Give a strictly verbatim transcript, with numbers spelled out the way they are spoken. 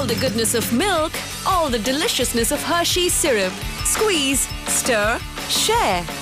the goodness of milk, all the deliciousness of Hershey's syrup. Squeeze, stir, share.